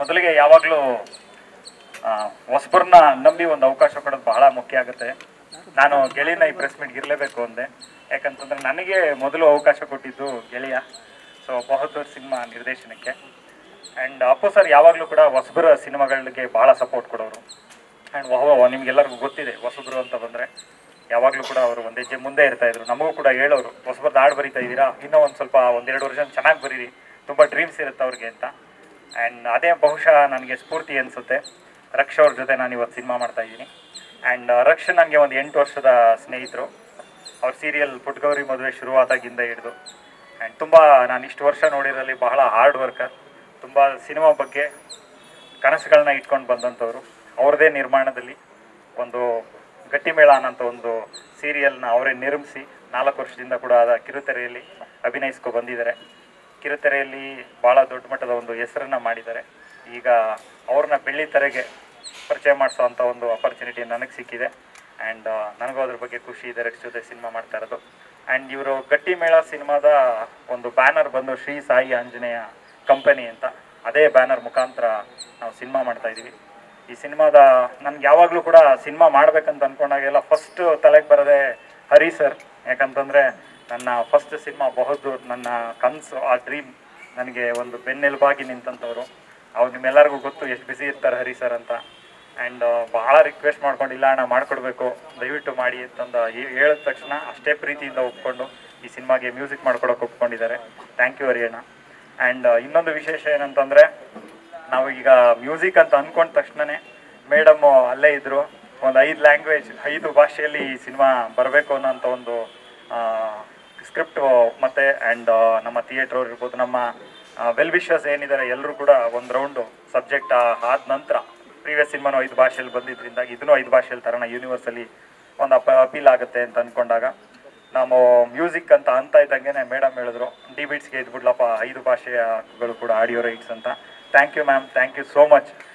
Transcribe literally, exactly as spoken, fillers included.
ಮೊದಲಿಗೆ ಯಾವಾಗಲೂ ಹೊಸಬರನ್ನ ನಂಬಿ ಒಂದು ಅವಕಾಶ ಕೊಡೋದು ಬಹಳ ಮುಖ್ಯ ಆಗುತ್ತೆ. ನಾನು ಗೆಳೆಯನ ಈ ಪ್ರೆಸ್ ಮೀಟ್ಗೆ ಇರಲೇಬೇಕು ಅಂದೆ, ಯಾಕಂತಂದರೆ ನನಗೆ ಮೊದಲು ಅವಕಾಶ ಕೊಟ್ಟಿದ್ದು ಗೆಳೆಯ. ಸೊ ಬಹದ್ದೂರ್ ಸಿನಿಮಾ ನಿರ್ದೇಶನಕ್ಕೆ. ಆ್ಯಂಡ್ ಅಪ್ಪು ಸರ್ ಯಾವಾಗಲೂ ಕೂಡ ಹೊಸಬರ ಸಿನಿಮಾಗಳಿಗೆ ಭಾಳ ಸಪೋರ್ಟ್ ಕೊಡೋರು. ಆ್ಯಂಡ್ ವಾಹ್ ನಿಮಗೆಲ್ಲರಿಗೂ ಗೊತ್ತಿದೆ, ಹೊಸಬರು ಅಂತ ಬಂದರೆ ಯಾವಾಗಲೂ ಕೂಡ ಅವರು ಒಂದು ಹೆಜ್ಜೆ ಮುಂದೆ ಇರ್ತಾಯಿದ್ರು. ನಮಗೂ ಕೂಡ ಹೇಳೋರು, ಹೊಸಬರ್ದು ಹಾಡು ಬರೀತಾ ಇದ್ದೀರಾ, ಇನ್ನೂ ಒಂದು ಸ್ವಲ್ಪ ಒಂದೆರಡು ವರ್ಷ ಚೆನ್ನಾಗಿ ಬರೀರಿ, ತುಂಬ ಡ್ರೀಮ್ಸ್ ಇರುತ್ತೆ ಅವ್ರಿಗೆ ಅಂತ. ಆ್ಯಂಡ್ ಅದೇ ಬಹುಶಃ ನನಗೆ ಸ್ಫೂರ್ತಿ ಅನಿಸುತ್ತೆ. ರಕ್ಷ ಅವ್ರ ಜೊತೆ ನಾನು ಇವತ್ತು ಸಿನಿಮಾ ಮಾಡ್ತಾಯಿದ್ದೀನಿ. ಆ್ಯಂಡ್ ರಕ್ಷ ನನಗೆ ಒಂದು ಎಂಟು ವರ್ಷದ ಸ್ನೇಹಿತರು. ಅವ್ರ ಸೀರಿಯಲ್ ಪುಟ್ಗೌರಿ ಮದುವೆ ಶುರುವಾದಾಗಿಂದ ಹಿಡಿದು ಆ್ಯಂಡ್ ತುಂಬ ನಾನು ಇಷ್ಟು ವರ್ಷ ನೋಡಿರೋಲ್ಲಿ ಬಹಳ ಹಾರ್ಡ್ ವರ್ಕರ್, ತುಂಬ ಸಿನಿಮಾ ಬಗ್ಗೆ ಕನಸುಗಳನ್ನ ಇಟ್ಕೊಂಡು ಬಂದಂಥವ್ರು. ಅವ್ರದ್ದೇ ನಿರ್ಮಾಣದಲ್ಲಿ ಒಂದು ಗಟ್ಟಿಮೇಳ ಅನ್ನೋಂಥ ಒಂದು ಸೀರಿಯಲ್ನ ಅವರೇ ನಿರ್ಮಿಸಿ ನಾಲ್ಕು ವರ್ಷದಿಂದ ಕೂಡ ಅದ ಕಿರುತೆರೆಯಲ್ಲಿ ಅಭಿನಯಿಸ್ಕೊ ಬಂದಿದ್ದಾರೆ. ಕಿರುತೆರೆಯಲ್ಲಿ ಭಾಳ ದೊಡ್ಡ ಮಟ್ಟದ ಒಂದು ಹೆಸರನ್ನು ಮಾಡಿದ್ದಾರೆ. ಈಗ ಅವ್ರನ್ನ ಬೆಳ್ಳಿ ತೆರೆಗೆ ಪರಿಚಯ ಮಾಡಿಸೋ ಅಂಥ ಒಂದು ಅಪರ್ಚುನಿಟಿ ನನಗೆ ಸಿಕ್ಕಿದೆ. ಆ್ಯಂಡ್ ನನಗೂ ಅದ್ರ ಬಗ್ಗೆ ಖುಷಿ ಇದೆ, ರಕ್ಷ ಜೊತೆ ಸಿನಿಮಾ ಮಾಡ್ತಾ ಇರೋದು. ಆ್ಯಂಡ್ ಇವರು ಗಟ್ಟಿಮೇಳ ಸಿನಿಮಾದ ಒಂದು ಬ್ಯಾನರ್ ಬಂದು ಶ್ರೀ ಸಾಯಿ ಆಂಜನೇಯ ಕಂಪನಿ ಅಂತ, ಅದೇ ಬ್ಯಾನರ್ ಮುಖಾಂತರ ನಾವು ಸಿನಿಮಾ ಮಾಡ್ತಾಯಿದ್ದೀವಿ. ಈ ಸಿನಿಮಾದ ನನಗೆ ಯಾವಾಗಲೂ ಕೂಡ ಸಿನಿಮಾ ಮಾಡಬೇಕಂತ ಅಂದ್ಕೊಂಡಾಗೆಲ್ಲ ಫಸ್ಟು ತಲೆಗೆ ಬರೋದೇ ಹರಿ ಸರ್. ಯಾಕಂತಂದರೆ ನನ್ನ ಫಸ್ಟ್ ಸಿನಿಮಾ ಬಹದ್ದೂರ್ ನನ್ನ ಕನಸು, ಆ ಡ್ರೀಮ್ ನನಗೆ ಒಂದು ಬೆನ್ನೆಲುಬಾಗಿ ನಿಂತಂಥವ್ರು. ಅವ್ರು ನಿಮ್ಮೆಲ್ಲರಿಗೂ ಗೊತ್ತು ಎಷ್ಟು ಬ್ಯುಸಿ ಇರ್ತಾರೆ ಹರಿ ಸರ್ ಅಂತ. ಆ್ಯಂಡ್ ಭಾಳ ರಿಕ್ವೆಸ್ಟ್ ಮಾಡ್ಕೊಂಡಿಲ್ಲ ಅಣ್ಣ ಮಾಡಿಕೊಡ್ಬೇಕು ದಯವಿಟ್ಟು ಮಾಡಿ ಅಂತಂದು ಹೇಳಿದ ತಕ್ಷಣ ಅಷ್ಟೇ ಪ್ರೀತಿಯಿಂದ ಒಪ್ಕೊಂಡು ಈ ಸಿನಿಮಾಗೆ ಮ್ಯೂಸಿಕ್ ಮಾಡ್ಕೊಡೋಕೆ ಒಪ್ಕೊಂಡಿದ್ದಾರೆ. ಥ್ಯಾಂಕ್ ಯು ಹರಿ ಅಣ್ಣ. ಆ್ಯಂಡ್ ಇನ್ನೊಂದು ವಿಶೇಷ ಏನಂತಂದರೆ, ನಾವು ಈಗ ಮ್ಯೂಸಿಕ್ ಅಂತ ಅಂದ್ಕೊಂಡ ತಕ್ಷಣವೇ ಮೇಡಮ್ಮು ಅಲ್ಲೇ ಇದ್ದರು. ಒಂದು ಐದು ಲ್ಯಾಂಗ್ವೇಜ್ ಐದು ಭಾಷೆಯಲ್ಲಿ ಈ ಸಿನಿಮಾ ಬರಬೇಕು ಅನ್ನೋಂಥ ಒಂದು ಸ್ಕ್ರಿಪ್ಟು ಮತ್ತು ಆ್ಯಂಡ್ ನಮ್ಮ ಥಿಯೇಟ್ರವ್ರು ಇರ್ಬೋದು, ನಮ್ಮ ವೆಲ್ ವಿಶರ್ಸ್ ಏನಿದ್ದಾರೆ ಎಲ್ಲರೂ ಕೂಡ ಒಂದು ರೌಂಡು ಸಬ್ಜೆಕ್ಟ್ ಆದ ನಂತರ ಪ್ರೀವಿಯಸ್ ಸಿನಿಮಾನು ಐದು ಭಾಷೆಯಲ್ಲಿ ಬಂದಿದ್ದರಿಂದ ಇದನ್ನು ಐದು ಭಾಷೆಯಲ್ಲಿ ತರೋಣ, ಯೂನಿವರ್ಸಲ್ಲಿ ಒಂದು ಅಪ ಅಪೀಲ್ ಆಗುತ್ತೆ ಅಂತ ಅಂದ್ಕೊಂಡಾಗ ನಾವು ಮ್ಯೂಸಿಕ್ ಅಂತ ಅಂತ ಇದ್ದಂಗೆ ಮೇಡಮ್ ಹೇಳಿದ್ರು ಡಿ ಬೀಟ್ಸ್ಗೆ ಇದ್ಬಿಡ್ಲಪ್ಪ ಐದು ಭಾಷೆಗಳು ಕೂಡ ಆಡಿಯೋ ರೈಟ್ಸ್ ಅಂತ. Thank you ma'am, thank you so much.